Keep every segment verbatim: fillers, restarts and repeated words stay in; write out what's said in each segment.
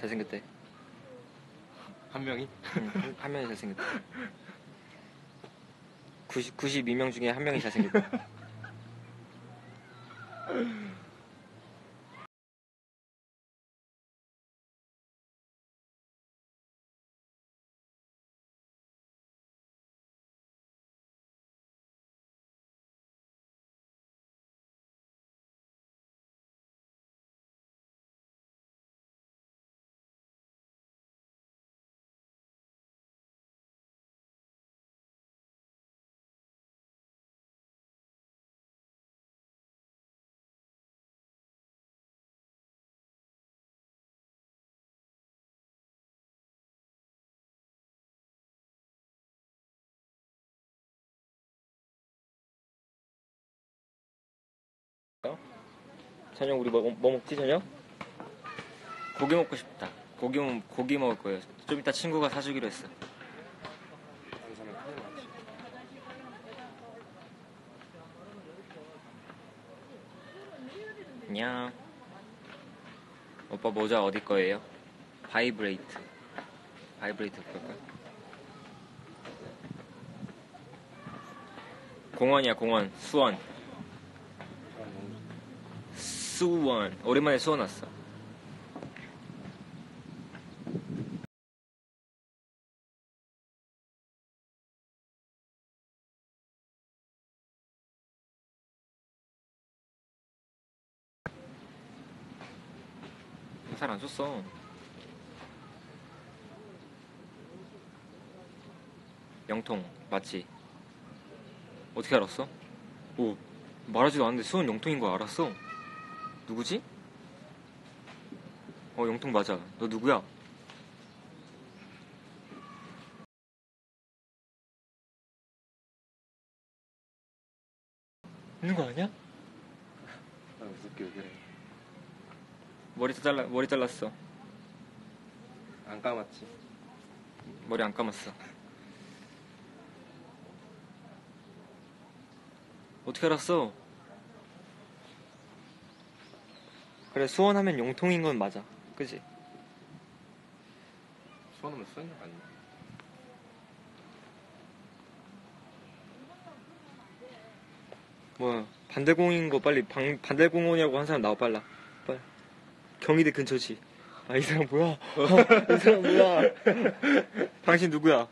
잘생겼대. 한 명이? 응, 한, 한 명이 잘생겼대. 구십, 구십이 명 중에 한 명이 잘생겼대. 저녁 우리 뭐, 뭐 먹지 저녁? 고기 먹고 싶다. 고기, 고기 먹을 거예요. 좀 이따 친구가 사주기로 했어. 안녕. 오빠 모자 어디 거예요? 바이브레이트. 바이브레이트 볼까? 공원이야 공원. 수원. 수원. 오랜만에 수원 왔어. 살 안 쪘어. 영통 맞지? 어떻게 알았어? 오, 말하지도 않았는데 수원 영통인 거 알았어. 누구지? 어, 영통 맞아. 너 누구야? 있는 거 아니야? 아, 무섭게 왜 그래. 머리 잘라 머리 잘랐어. 안 감았지? 머리 안 감았어. 어떻게 알았어? 그래 수원 하면 영통인 건 맞아. 그지? 수원하면 수원역 아니야? 뭐 반대공인 거 빨리 방, 반대공원이라고 한 사람 나와 빨라. 빨리. 경희대 근처지. 아 이 사람 뭐야? 아, 이 사람 뭐야? 당신 누구야?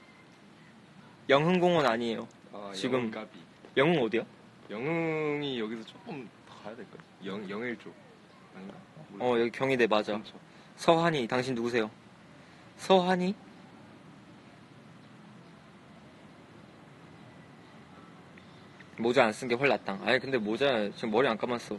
영흥공원 아니에요. 아, 지금 영흥가비. 영흥 어디야? 영흥이 여기서 조금 더 가야 될까? 영, 영일 쪽 아닌가? 몰라. 어 여기 경희대 맞아. 근처. 서한이 당신 누구세요? 서한이? 모자 안 쓴 게 훨 낫다. 아니 근데 모자 지금 머리 안 감았어.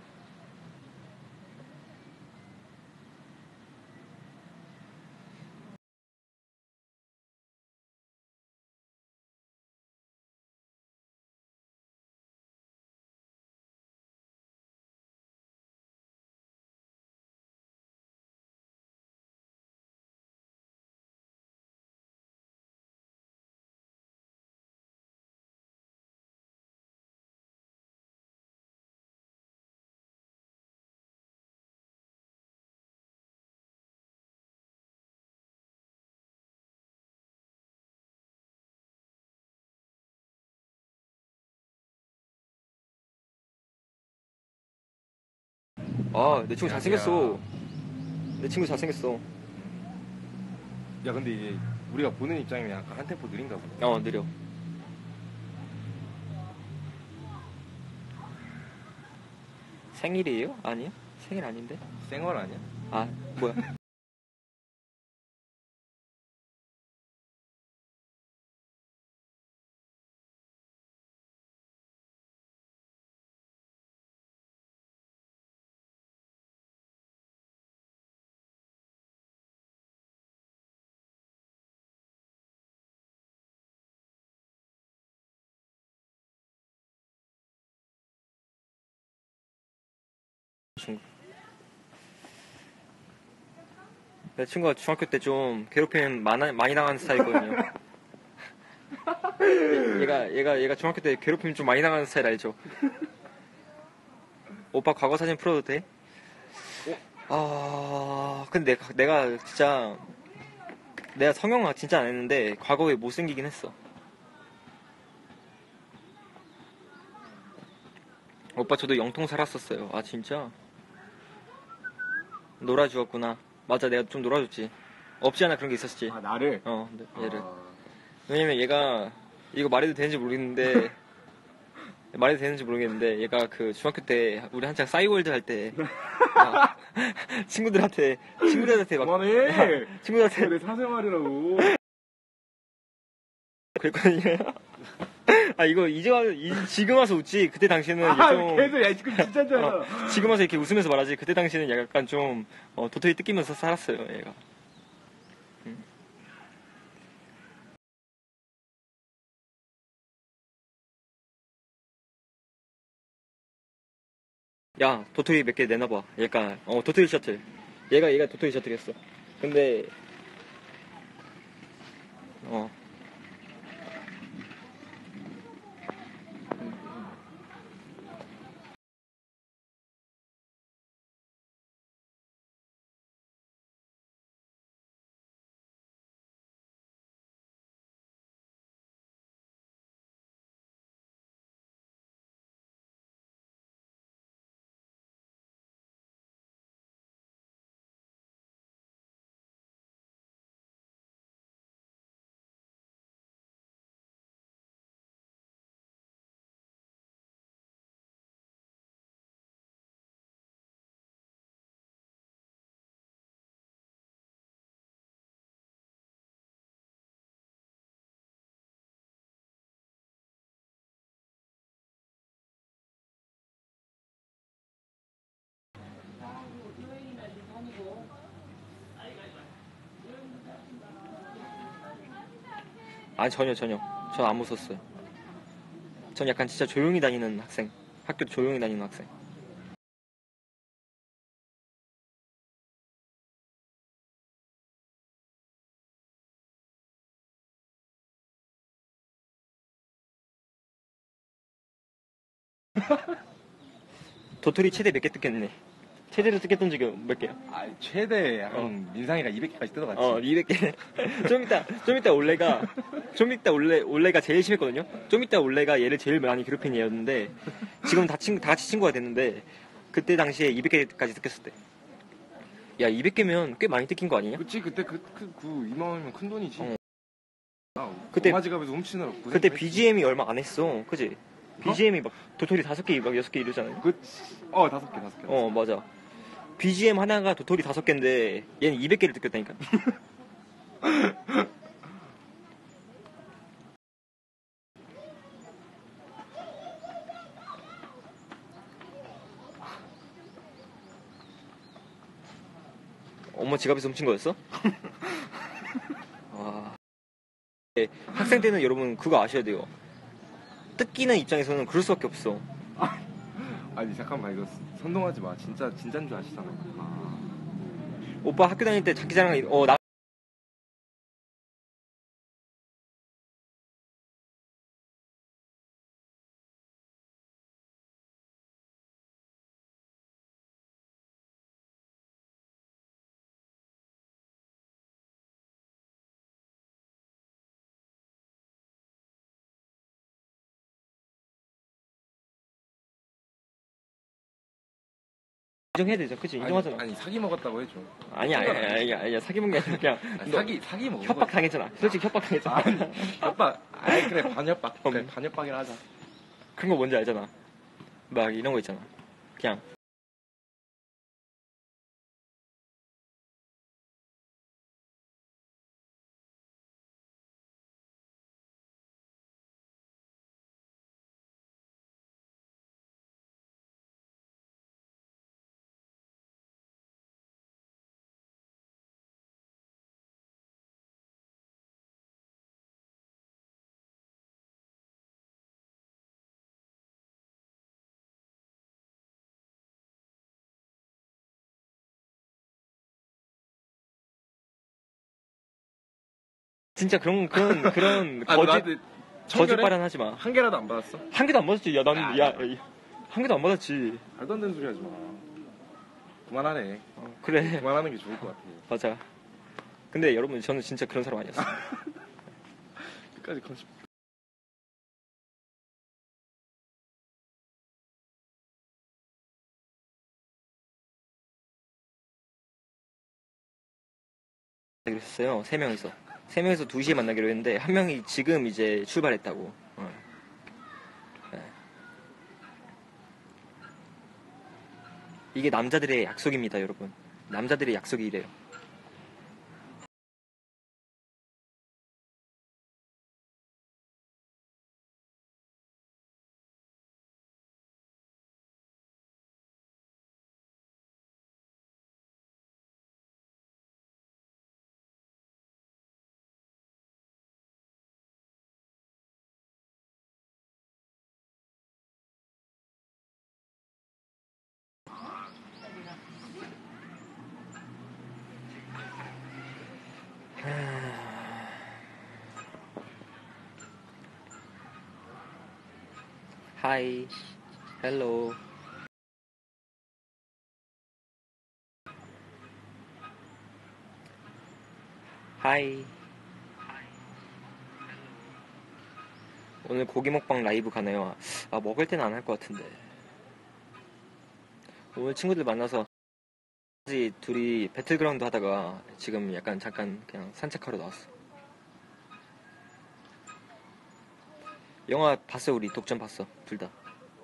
아 내 친구 잘생겼어. 내 친구 잘생겼어. 야 근데 이게 우리가 보는 입장이면 약간 한 템포 느린가 보다. 어 느려. 생일이에요? 아니요? 생일 아닌데? 생얼 아니야? 아 뭐야? 친구. 내 친구가 중학교 때 좀 괴롭힘 많아, 많이 당하는 스타일이거든요. 얘가 얘가 얘가 중학교 때 괴롭힘 좀 많이 당하는 스타일 알죠? 오빠 과거 사진 풀어도 돼? 아, 근데 내가, 내가 진짜, 내가 성형 진짜 안 했는데, 과거에 못생기긴 했어. 오빠, 저도 영통 살았었어요. 아, 진짜? 놀아주었구나. 맞아, 내가 좀 놀아줬지. 없지 않아 그런 게 있었지. 아, 나를? 어, 네, 얘를. 아... 왜냐면 얘가, 이거 말해도 되는지 모르겠는데, 말해도 되는지 모르겠는데, 얘가 그 중학교 때, 우리 한창 싸이월드 할 때, 아, 친구들한테, 친구들한테 막, 그만해! 친구들한테 내 사생활이라고. 그랬거든요. 아, 이거 이제 와, 이, 지금 와서 웃지. 그때 당시에는 아, 좀. 계속, 야, 지금 진짜잖아. 어, 지금 와서 이렇게 웃으면서 말하지. 그때 당시에는 약간 좀, 어, 도토리 뜯기면서 살았어요, 얘가. 음. 야, 도토리 몇 개 내놔봐. 얘가, 어, 도토리 셔틀. 얘가, 얘가 도토리 셔틀이었어. 근데, 어. 아니, 전혀, 전혀. 전 안 무서웠어요. 전 약간 진짜 조용히 다니는 학생. 학교 조용히 다니는 학생. 도토리 최대 몇 개 뜯겠네. 최대로 뜯겼던 적이 몇 개야? 아, 최대, 한, 민상이가 이백 개까지 뜯어갔지. 어, 이백 개. 좀 이따, 좀 이따 올레가, 좀 이따 올레, 올레가 제일 심했거든요? 좀 이따 올레가 얘를 제일 많이 괴롭힌 애였는데, 지금 다 친구, 다 같이 친구가 됐는데, 그때 당시에 이백 개까지 뜯겼을 때. 야, 이백 개면 꽤 많이 뜯긴 거 아니냐? 그치, 그때 그, 그, 그, 이만 원이면 큰 돈이지. 어. 아, 그때- 엄마 지갑에서 훔치느라 고생 그때 비지엠이 얼마 안 했어. 그지? 비지엠이 막 도토리 다섯 개, 막 여섯 개 이러잖아요? 그, 어, 다섯 개, 다섯 개. 어, 맞아. 비지엠 하나가 도토리 다섯 개인데, 얘는 이백 개를 뜯겼다니까? 엄마 지갑에서 훔친 거였어? 와. 네, 학생 때는 여러분 그거 아셔야 돼요. 뜯기는 입장에서는 그럴 수밖에 없어. 아니, 잠깐만, 이거 선동하지 마. 진짜, 진짠 줄 아시잖아. 아. 오빠 학교 다닐 때 자기 자랑, 어, 나, 인정해야 되죠. 그치? 인정하잖아. 아니, 아니, 사기 먹었다고 해줘. 아니야, 아니야, 아니야, 아니야. 사기 먹는 게 아니라 그냥. 아니, 너 사기, 사기 먹은 협박 당했잖아. 솔직히 협박 당했잖아. 아니, 협박. 아이, 그래, 반협박. 그래, 음. 반협박이라 하자. 그런 거 뭔지 알잖아. 막 이런 거 있잖아. 그냥. 진짜 그런, 그런, 그런 아, 거짓, 나한테 거짓 청결해? 발언 하지 마. 한 개라도 안 받았어? 한 개도 안 받았지. 야, 나는, 야, 야, 야, 한 개도 안 받았지. 말도 안 되는 소리 하지 마. 그만하네. 어, 그래. 그만하는 게 좋을 것 같아. 맞아. 근데 여러분 저는 진짜 그런 사람 아니었어. 끝까지 컨셉. 그랬어요. 세 명이서. 세 명이서 두 시에 만나기로 했는데 한 명이 지금 이제 출발했다고. 어. 네. 이게 남자들의 약속입니다, 여러분. 남자들의 약속이 이래요. 하이, 헬로. 하이. 오늘 고기 먹방 라이브 가네요. 아, 먹을 때는 안 할 것 같은데. 오늘 친구들 만나서 둘이 배틀그라운드 하다가 지금 약간 잠깐 그냥 산책하러 나왔어. 영화 봤어, 우리 독전 봤어, 둘 다.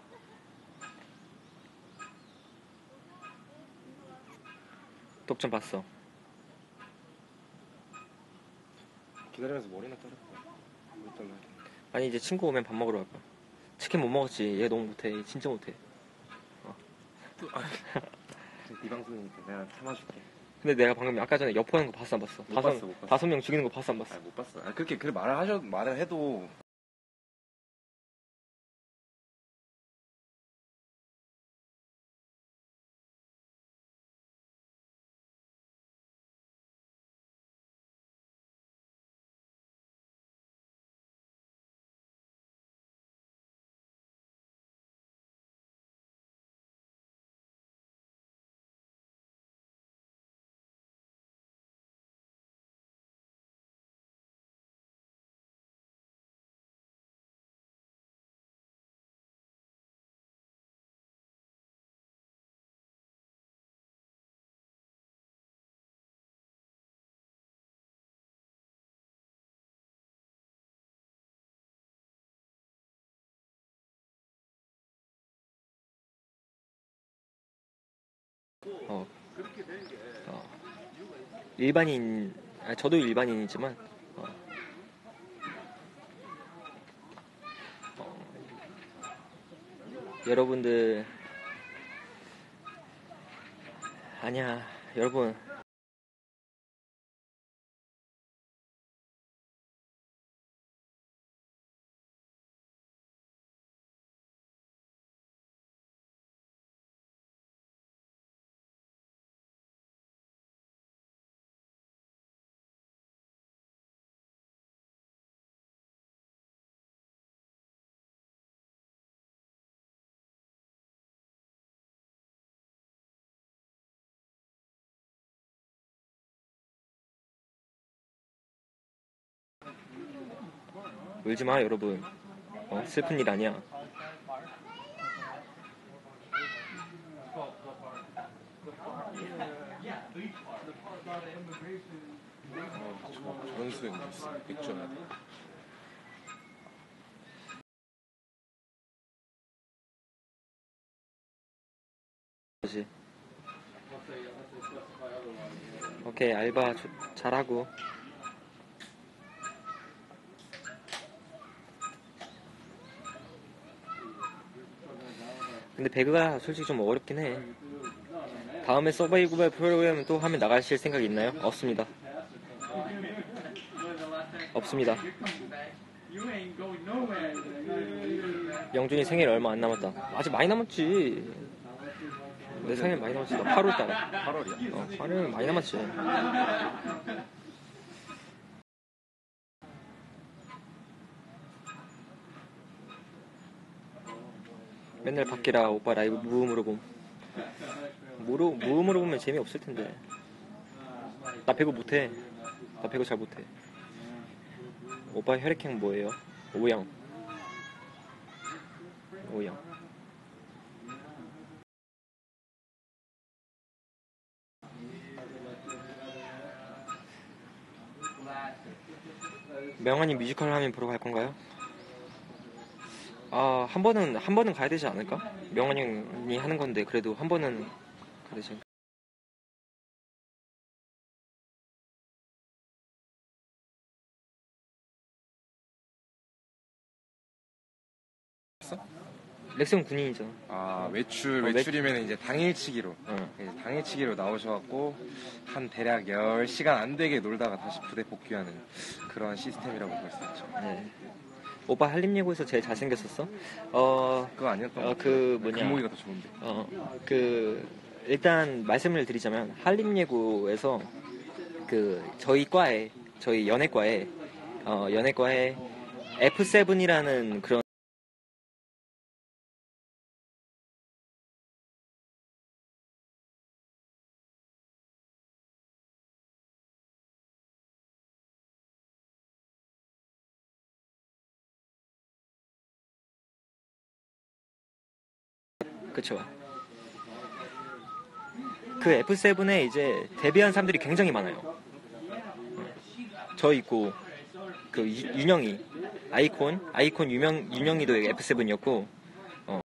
독전 봤어. 기다리면서 머리나 자를까? 머리 잘라야 돼. 아니 이제 친구 오면 밥 먹으러 갈 거야. 치킨 못 먹었지. 얘 너무 못해. 진짜 못해. 어. 네 방송이니까 내가 참아줄게. 근데 내가 방금 아까 전에 여포 하는 거 봤어 안 봤어? 못 다섯, 봤어, 못 봤어. 다섯 명 죽이는 거 봤어 안 봤어? 아, 못 봤어. 아, 그렇게 그래 말을 하셔 말을 해도 어. 어. 일반인, 아, 저도 일반인이지만 어. 어. 여러분들 아니야 여러분 울지 마 여러분. 어? 슬픈 일 아니야. 어, 전수행 뉴스 맥주 하나 돼. 그렇지. 오케이 알바 조, 잘하고. 근데 배그가 솔직히 좀 어렵긴 해. 다음에 서바이벌 프로그램 또 하면 나가실 생각 있나요? 없습니다. 없습니다. 영준이 생일 얼마 안 남았다. 아직 많이 남았지. 내 생일 많이 남았지. 나 팔월달에. 팔월이야. 어, 팔월 많이 남았지. 맨날 밖이라 오빠 라이브 무음으로 봄. 모르 뭐 물어보면 재미없을 텐데. 나 배구 못해. 나 배구 잘 못해. 오빠 혈액형 뭐예요? O형. O형. 명환이 뮤지컬 하면 보러 갈 건가요? 아, 한 번은 한 번은 가야 되지 않을까? 명환이 하는 건데 그래도 한 번은 가야 되지 않을까? 렉슨 군인이잖아. 아 외출 어, 외- 외출이면 이제 당일치기로 응. 이제 당일치기로 나오셔갖고 한 대략 열 시간 안 되게 놀다가 다시 부대 복귀하는 그런 시스템이라고 볼 수 있죠. 네. 오빠 한림예고에서 제일 잘생겼었어? 어, 그거 아니었던 어, 것 같아요. 그 뭐냐? 금목이가 더 좋은데. 어, 그 일단 말씀을 드리자면 한림예고에서 그 저희 과에 저희 연예과에 어, 연예과에 에프 세븐이라는 그런 그쵸. 그 에프 세븐에 이제 데뷔한 사람들이 굉장히 많아요. 저 있고 그 유- 윤영이 아이콘 아이콘 유명 윤영이도 에프 세븐이었고 어.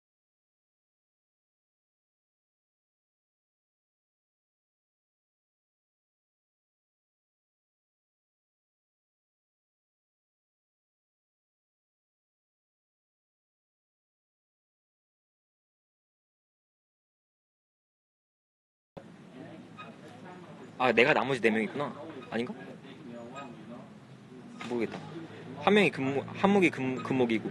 아 내가 나머지 네 명이구나. 아닌가? 모르겠다. 한 명이 금목 한 목이 금 금목이고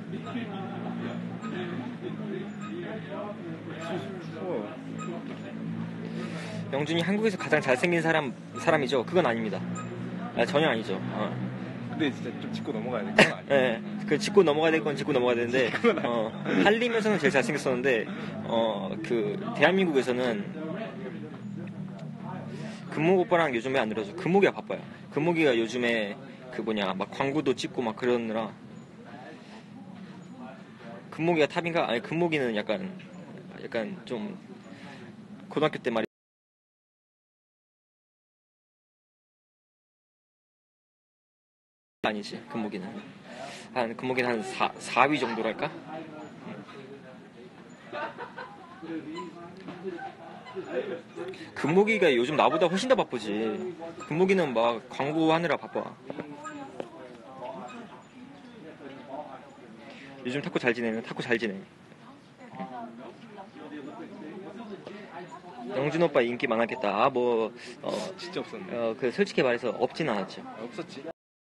영준이 한국에서 가장 잘생긴 사람 사람이죠? 그건 아닙니다. 아, 전혀 아니죠. 어. 근데 진짜 좀 짚고 넘어가야 돼. 그건 아니야. 예, 그 짚고 넘어가야 될 건 짚고 넘어가야 되는데, 어, 한림에서는 제일 잘생겼었는데, 어, 그, 대한민국에서는, 금목 오빠랑 요즘에 안 들어줘. 금목이가 바빠요. 금목이가 요즘에, 그 뭐냐, 막 광고도 찍고 막 그러느라, 금목이가 탑인가? 아니, 금목이는 약간, 약간 좀, 고등학교 때 말이 아니지, 금목이는. 한, 금목이는 한 사, 사 위 정도랄까? 금목이가 요즘 나보다 훨씬 더 바쁘지. 금목이는 막 광고 하느라 바빠. 요즘 탁구 잘 지내는 탁구 잘 지내. 영준 오빠 인기 많았겠다. 아, 뭐, 어, 진짜 없었네. 어, 그 솔직히 말해서 없진 않았죠. 없었지.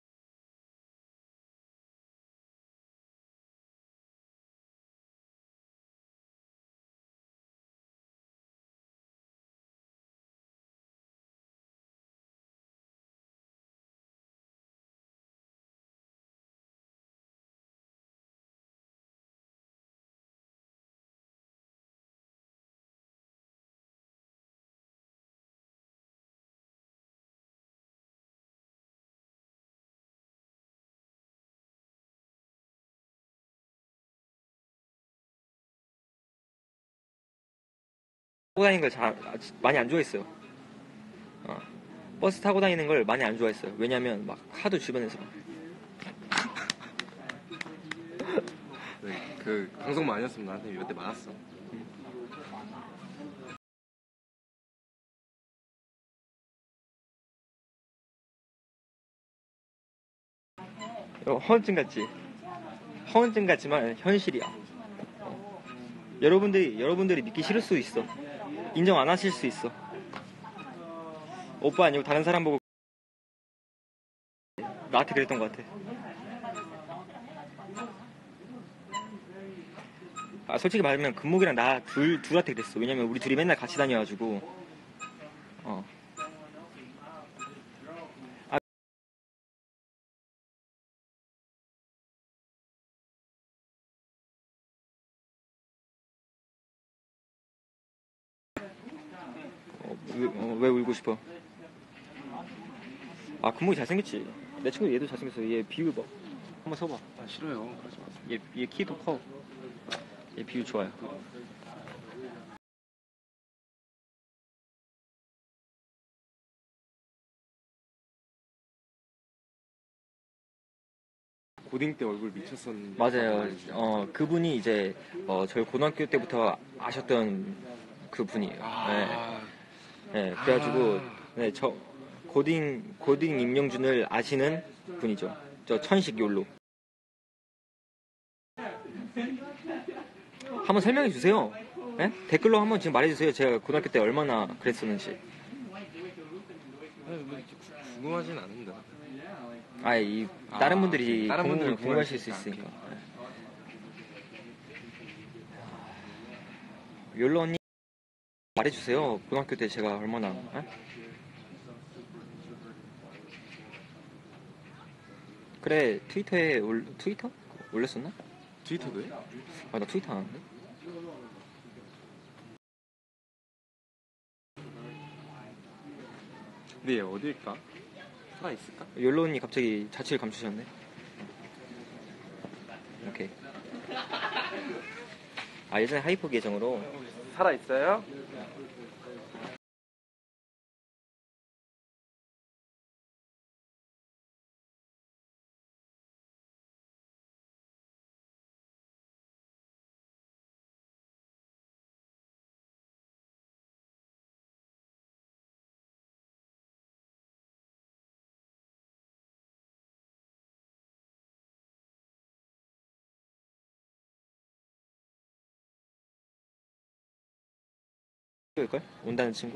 타고 다니는 걸 잘, 많이 안 좋아했어요. 어, 버스 타고 다니는 걸 많이 안 좋아했어요. 왜냐면 막 하도 주변에서 막 네, 그 방송만 아니었으면 나한테 몇 대 맞았어. 어, 허언증 같지? 허언증 같지만 현실이야. 어. 여러분들이 여러분들이 믿기 싫을 수 있어. 인정 안 하실 수 있어. 오빠 아니고 다른 사람 보고 나한테 그랬던 것 같아. 아, 솔직히 말하면 금목이랑 나 둘 둘한테 그랬어. 왜냐면 우리 둘이 맨날 같이 다녀가지고. 어. 왜, 어, 왜 울고 싶어? 아 금목이 잘생겼지. 내 친구 얘도 잘생겼어. 얘 비율 봐. 한번 서봐. 아 싫어요. 그러지 마세요. 얘, 얘 키도 커. 얘 비율 좋아요. 고딩 때 얼굴 미쳤었는데. 맞아요. 어 그분이 이제 어 저희 고등학교 때부터 아셨던 그분이에요. 아, 네. 네, 그래가지고 아. 네, 저 고딩 고딩 임영준을 아시는 분이죠. 저 천식 욜로. 한번 설명해 주세요. 네? 댓글로 한번 지금 말해주세요. 제가 고등학교 때 얼마나 그랬었는지. 아니, 뭐 이렇게 구- 궁금하진 않은데. 아, 이 다른 아, 분들이 다른 궁금- 분들은 궁금하실 수 궁금하시니까. 있으니까. 욜로 언니 말해주세요. 고등학교 때 제가 얼마나. 에? 그래 트위터에 올 트위터 올렸었나? 트위터도요? 아 나 트위터 안 하는데. 근데 얘 어딜까? 살아 있을까? 욜로 언니 갑자기 자취를 감추셨네. 오케이. 아 예전에 하이퍼 계정으로 살아 있어요? 걸 온다는 친구?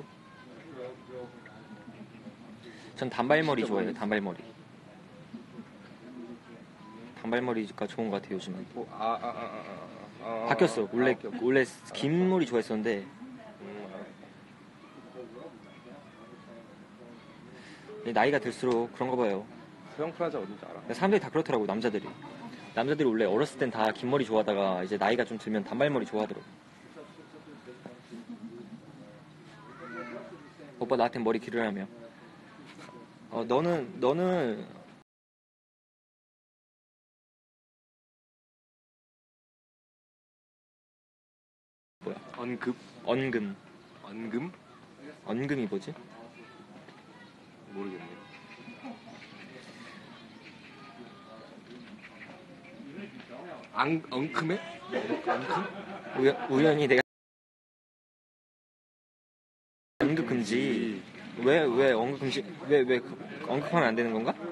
전 단발머리 진짜 좋아해요. 모르겠어. 단발머리. 단발머리가 좋은 것 같아요 요즘은. 뭐, 아, 아, 아, 아, 아, 아, 바뀌었어. 아, 원래 오케이, 오케이. 원래 긴 머리 좋아했었는데 음, 나이가 들수록 그런가 봐요. 소형 프라자 어딘지 알아? 사람들이 다 그렇더라고 남자들이. 남자들이 원래 어렸을 땐 다 긴 머리 좋아하다가 이제 나이가 좀 들면 단발머리 좋아하더라고. 오빠 나한테 머리 기르라며. 어 너는 너는 뭐야? 언급? 언금. 언금? 언금이 뭐지? 모르겠네. 앙, 엉큼해? 엉큼? 우연, 우연히 내가 언급 금지. 왜 왜 언급 금지? 왜 왜 언급하면 안 되는 건가?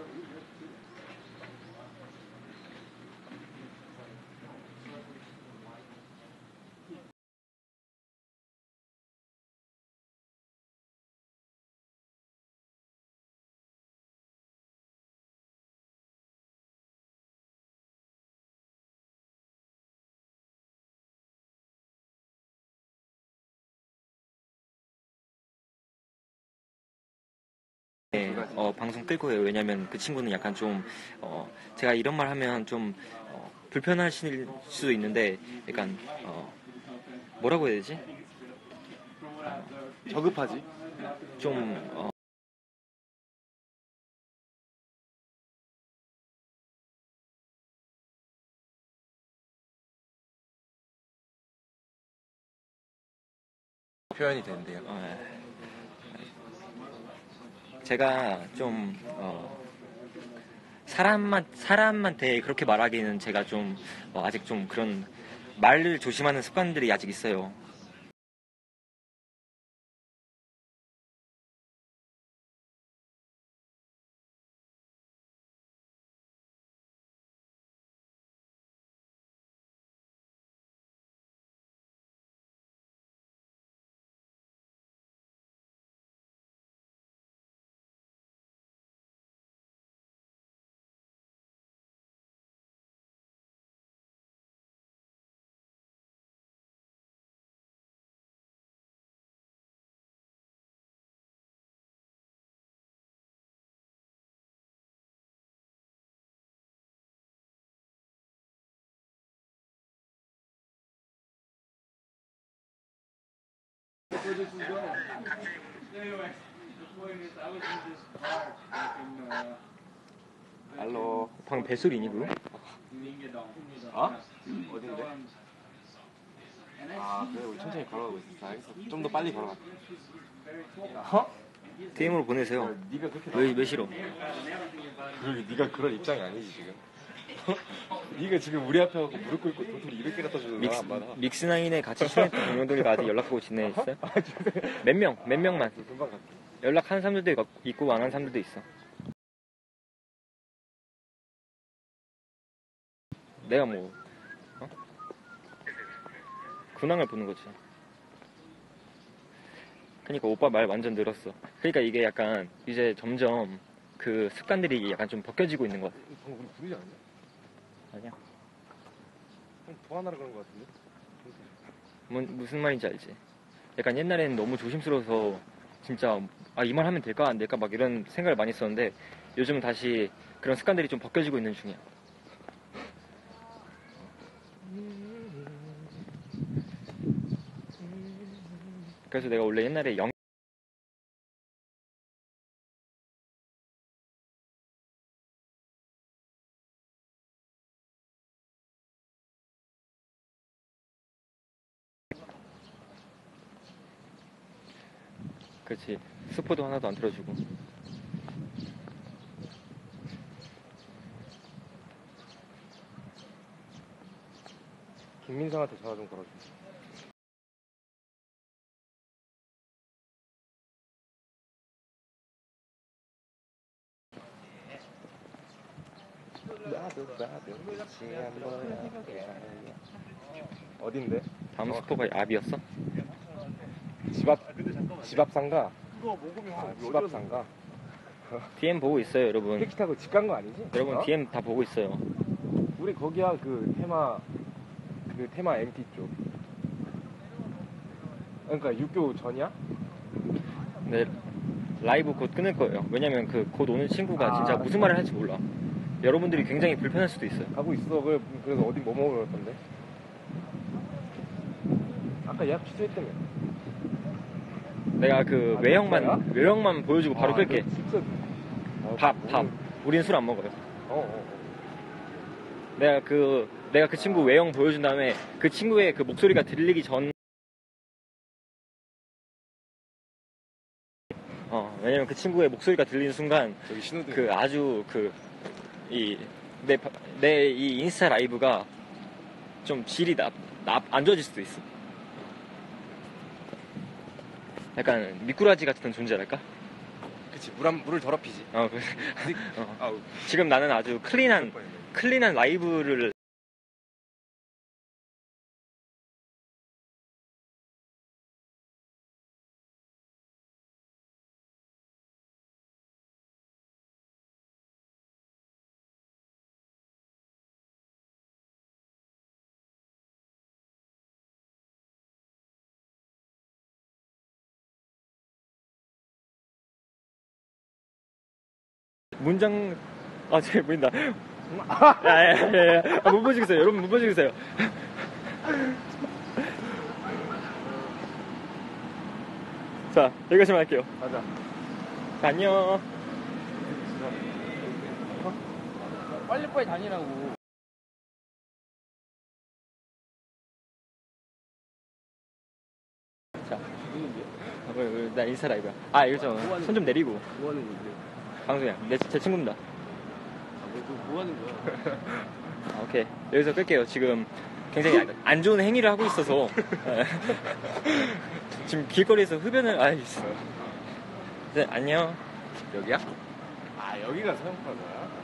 네, 어, 방송 끌 거예요. 왜냐면 그 친구는 약간 좀, 어, 제가 이런 말 하면 좀, 어, 불편하실 수도 있는데, 약간, 어, 뭐라고 해야 되지? 저급하지? 좀, 어, 표현이 된대요. 어, 제가 좀, 어, 사람만, 사람한테 그렇게 말하기는 제가 좀, 어, 아직 좀 그런 말을 조심하는 습관들이 아직 있어요. 알로. 방금 뱃소리니 그거? 어? 어딘데? 아 그래 우리 천천히 걸어가고 있었어. 알겠어. 좀 더 빨리 걸어가. 어? 디엠으로 보내세요. 야, 네가 그렇게 왜, 왜 싫어? 그러게 네가 그럴 입장이 아니지 지금. 네가 지금 우리 앞에 와서 무릎 꿇고 돈을 이백 개 갖다 주는 믹스, 거안 받아. 믹스나인에 같이 출연했던 동료들과 아직 연락하고 지내있어요? 몇 명? 몇 명만? 금방 갈게. 연락하는 사람들도 있고 안 하는 사람들도 있어. 내가 뭐 어? 근황을 보는 거지. 그러니까 오빠 말 완전 늘었어. 그러니까 이게 약간 이제 점점 그 습관들이 약간 좀 벗겨지고 있는 것 같아. 방금 우리 부르지 않냐? 아니야. 형 도와나라 그런 거 같은데? 뭔, 무슨 말인지 알지? 약간 옛날에는 너무 조심스러워서 진짜 아, 이 말 하면 될까 안 될까 막 이런 생각을 많이 했었는데 요즘은 다시 그런 습관들이 좀 벗겨지고 있는 중이야. 그래서 내가 원래 옛날에 영 그렇지 스포도 하나도 안 틀어주고. 김민상한테 전화 좀 걸어줘. 나도 나도 끝이 안 보여. 어딘데? 다음 어. 스포가 압이었어? 집 앞, 집 앞 상가? 아, 집 앞 상가? 디엠 보고 있어요 여러분. 택시 타고 집 간 거 아니지? 여러분 어? 디엠 다 보고 있어요. 우리 거기야 그 테마 그 테마 엠티 쪽. 그러니까 육교 전이야? 네, 라이브 곧 끊을 거예요. 왜냐면 그 곧 오는 친구가 아, 진짜 무슨 말을 할지 몰라. 여러분들이 굉장히 불편할 수도 있어요. 가고 있어. 그래, 그래서 어디 뭐 먹으러 갈 건데? 아까 예약 취소했다며. 내가 그 아, 외형만 진짜야? 외형만 보여주고 바로 아, 끌게. 너 진짜. 어, 밥, 뭐- 밥. 우린 술 안 먹어요. 어, 어, 어. 내가 그 내가 그 친구 외형 보여준 다음에 그 친구의 그 목소리가 들리기 전. 어, 왜냐면 그 친구의 목소리가 들리는 순간 저기 신호등. 그 아주 그 이 내 내 이 인스타 라이브가 좀 질이 나, 나, 안 좋아질 수도 있어. 약간 미꾸라지 같은 존재랄까? 그치, 물 한, 물을 더럽히지. 어, 그, 어. 아우, 지금 나는 아주 클린한 클린한 라이브를 문장 아, 쟤 보인다. 야야야야, 아, 못 보시겠어요. 여러분 못 보시겠어요. 자, 여기까지만 할게요. 가자. 안녕. 빨리빨리 다니라고. 자, 아, 왜, 왜, 나 인스타 라이브야. 아, 이거 좀 손 좀 내리고. 뭐 하는 거지? 방송이야. 내, 제 친구입니다. 아, 뭐 하는 거야? 아, 오케이. 여기서 끌게요. 지금 굉장히 안- 안 좋은 행위를 하고 있어서. 지금 길거리에서 흡연을, 아, 있어. 네, 안녕. 여기야? 아, 여기가 서영파구야?